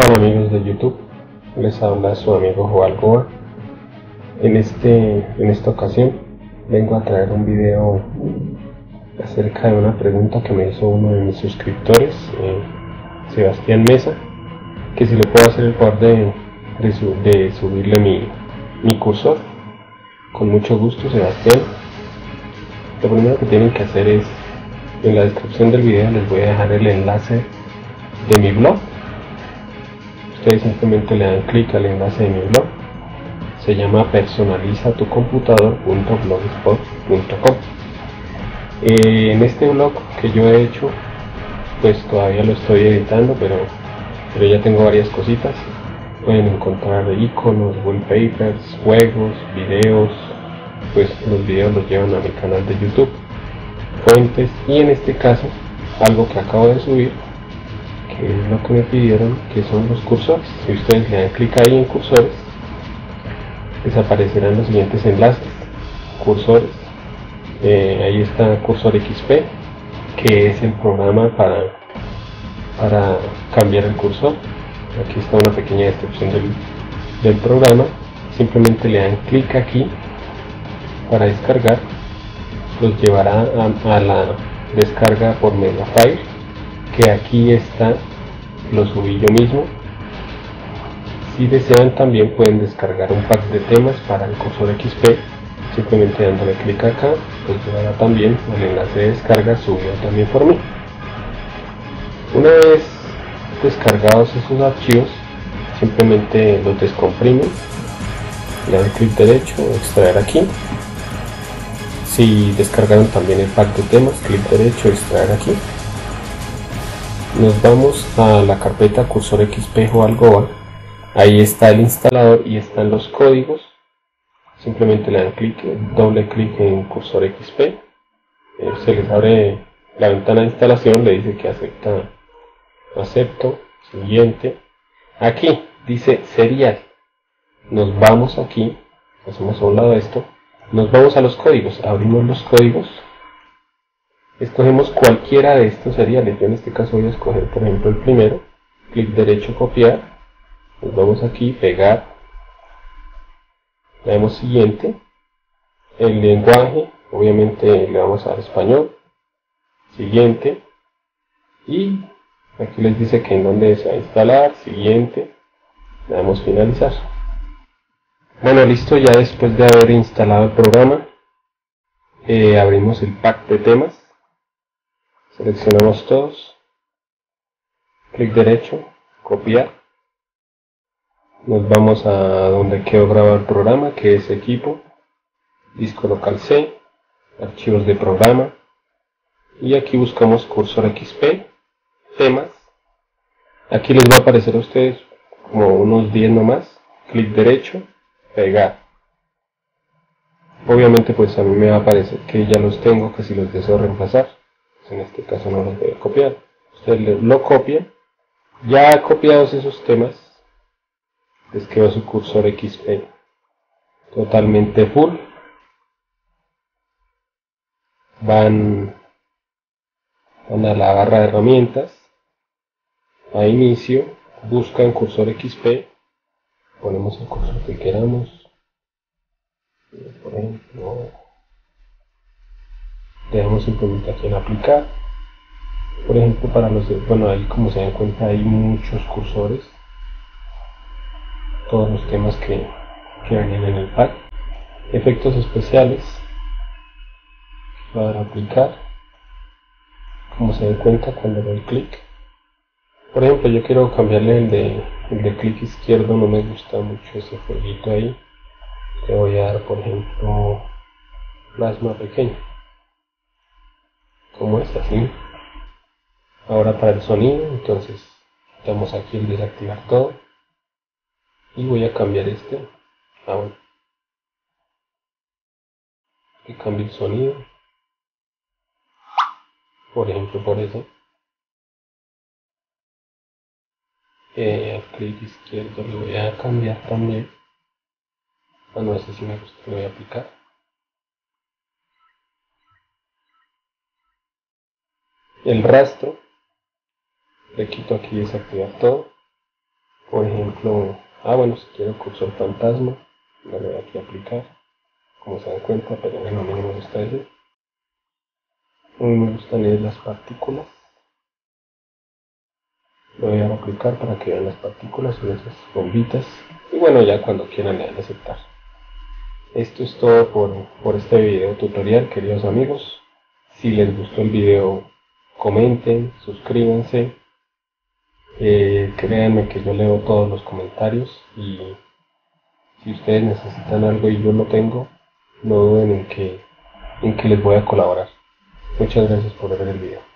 Hola amigos de YouTube, les habla su amigo Joal Goa. En esta ocasión vengo a traer un video acerca de una pregunta que me hizo uno de mis suscriptores, Sebastián Mesa, que si le puedo hacer el favor de subirle mi cursor. Con mucho gusto, Sebastián. Lo primero que tienen que hacer es, en la descripción del video les voy a dejar el enlace de mi blog. Ustedes simplemente le dan clic al enlace de mi blog. Se llama personalizatucomputador.blogspot.com. En este blog que yo he hecho, pues todavía lo estoy editando, pero ya tengo varias cositas. Pueden encontrar iconos, wallpapers, juegos, videos. Pues los videos los llevan a mi canal de YouTube, fuentes, y en este caso algo que acabo de subir, que es lo que me pidieron, que son los cursores. Si ustedes le dan clic ahí en cursores, les aparecerán los siguientes enlaces: cursores, ahí está Cursor XP, que es el programa para cambiar el cursor. Aquí está una pequeña descripción del programa. Simplemente le dan clic aquí para descargar, los llevará a la descarga por Mediafire, que aquí está, lo subí yo mismo. Si desean también pueden descargar un pack de temas para el cursor XP, simplemente dándole clic acá, pues llevará también el enlace de descarga subido también por mí. Una vez descargados esos archivos, simplemente los descomprimen, le dan clic derecho, extraer aquí. Si descargaron también el pack de temas, clic derecho, extraer aquí. Nos vamos a la carpeta Cursor XP Joal Goa. Ahí está el instalador y están los códigos. Simplemente le dan doble clic en Cursor XP. Se les abre la ventana de instalación, le dice que acepto, siguiente. Aquí dice serial. Nos vamos aquí, hacemos a un lado esto. Nos vamos a los códigos, abrimos los códigos, escogemos cualquiera de estos seriales. Yo en este caso voy a escoger por ejemplo el primero, clic derecho, copiar, nos vamos aquí, pegar, le damos siguiente, el lenguaje, obviamente le vamos a dar español, siguiente, y aquí les dice que en dónde se va a instalar, siguiente, le damos finalizar. Bueno, listo, ya después de haber instalado el programa, abrimos el pack de temas, seleccionamos todos, clic derecho, copiar, nos vamos a donde quedó grabado el programa, que es equipo, disco local C, archivos de programa, y aquí buscamos Cursor XP, temas. Aquí les va a aparecer a ustedes como unos 10 nomás, clic derecho, pegar. Obviamente pues a mí me va a aparecer que ya los tengo, que si los deseo reemplazar, pues en este caso no los voy a copiar. Ustedes lo copian. Ya copiados esos temas, les quedó su Cursor XP totalmente full. Van a la barra de herramientas, a inicio, buscan Cursor XP, ponemos el cursor que queramos, por ejemplo, le damos simplemente aquí en aplicar. Por ejemplo, para ahí como se dan cuenta hay muchos cursores, todos los temas que venían en el pack. Efectos especiales, para aplicar, como se dan cuenta cuando doy clic. Por ejemplo, yo quiero cambiarle el de clic izquierdo, no me gusta mucho ese fueguito ahí. Le voy a dar, por ejemplo, plasma pequeño, como es así. Ahora para el sonido, entonces damos aquí el desactivar todo y voy a cambiar este. Bueno, y cambio el sonido, por ejemplo por eso. Al clic izquierdo le voy a cambiar también. No, ese sí me gusta, lo voy a aplicar. El rastro, le quito aquí desactivar todo. Por ejemplo, bueno, si quiero cursor fantasma, le voy aquí a aplicar, como se dan cuenta, pero bueno, a mí no me gusta ese. A mí me gustan es las partículas. Lo voy a aplicar para que vean las partículas, son esas bombitas. Y bueno, ya cuando quieran le dan a aceptar. Esto es todo por este video tutorial, queridos amigos. Si les gustó el video, comenten, suscríbanse. Créanme que yo leo todos los comentarios y si ustedes necesitan algo y yo lo tengo, no duden en que les voy a colaborar. Muchas gracias por ver el video.